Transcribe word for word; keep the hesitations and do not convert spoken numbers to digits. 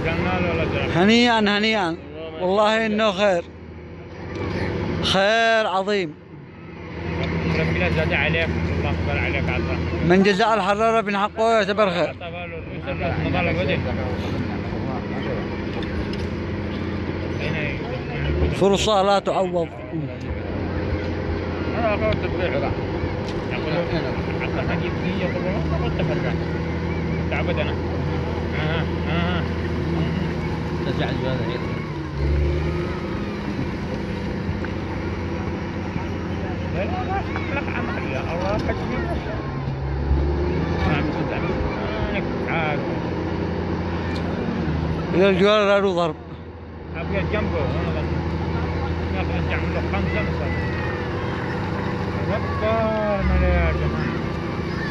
هنيئا هنيئا والله انه خير خير عظيم. ربنا زاد عليك الله اكبر عليك عطا. من جزاء الحرارة من حقه يعتبر خير. فرصة لا تعوض. انا اقول تبيع يقولوا حتى حديث يقولوا ما قلت فرقان تعبد انا اه اه تزعل هذا عيد لا لا لا لك عمل يا الله كتبي ما عم تزعل عاد الى الجوار له ضرب ابيض جنبه والله ناخذ نعمل له خمسه مثلا ربنا يا جماعه.